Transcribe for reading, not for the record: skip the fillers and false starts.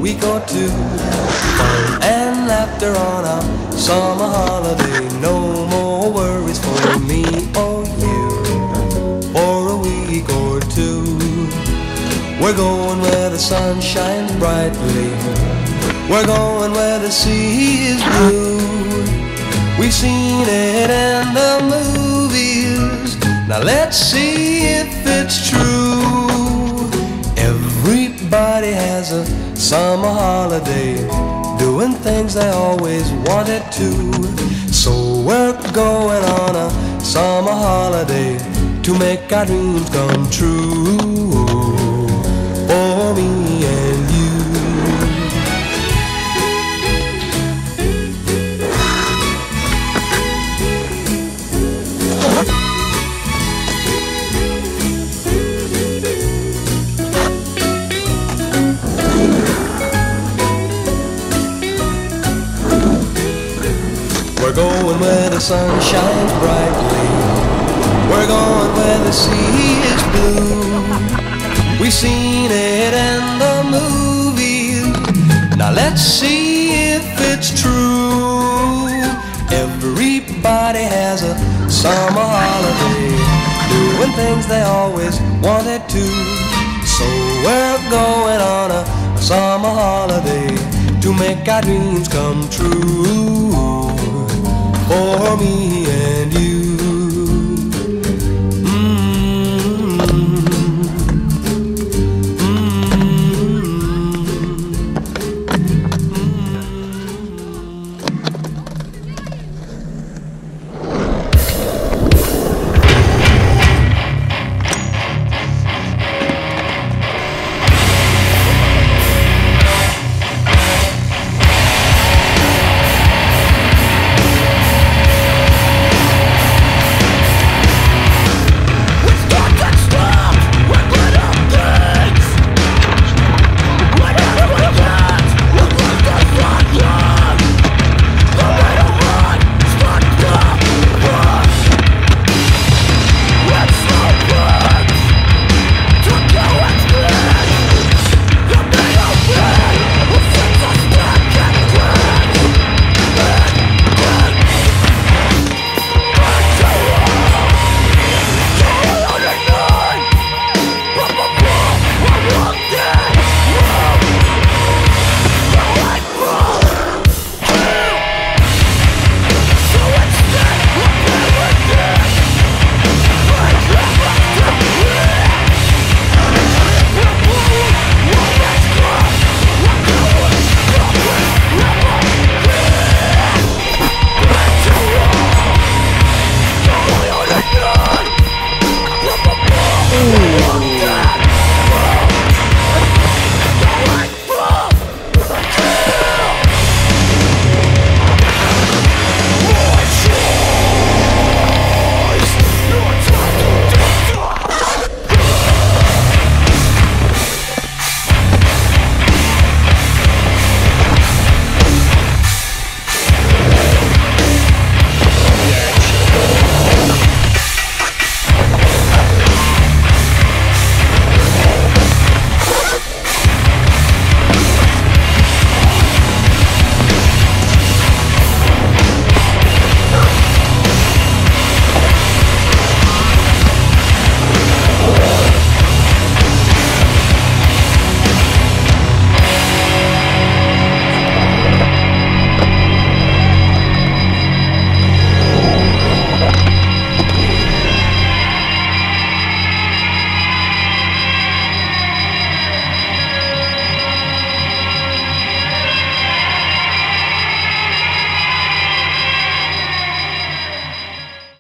week or two. Fun and laughter on our summer holiday. No more worries for me or you for a week or two. We're going where the sun shines brightly. We're going where the sea is blue. We've seen it in the movies. Now let's see if it's true. Everybody has a summer holiday, doing things they always wanted to. So we're going on a summer holiday to make our dreams come true. For me and you. We're going where the sun shines brightly. We're going where the sea is blue. We've seen it in the movies. Now let's see if it's true. Everybody has a summer holiday, doing things they always wanted to. So we're going on a summer holiday to make our dreams come true. For me and you.